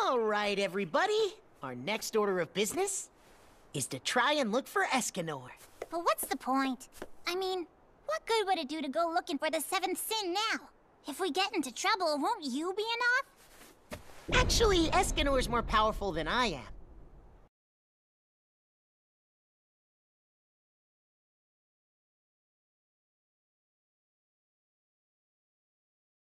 All right, everybody. Our next order of business is to try and look for Escanor. But what's the point? I mean, what good would it do to go looking for the seventh sin now? If we get into trouble, won't you be enough? Actually, Escanor's more powerful than I am.